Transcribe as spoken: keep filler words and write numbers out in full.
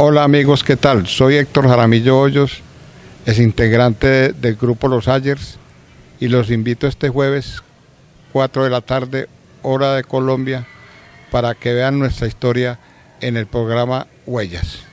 Hola amigos, ¿qué tal? Soy Héctor Jaramillo Hoyos, es integrante de- del grupo Los Ayers y los invito este jueves cuatro de la tarde, hora de Colombia, para que vean nuestra historia en el programa Huellas.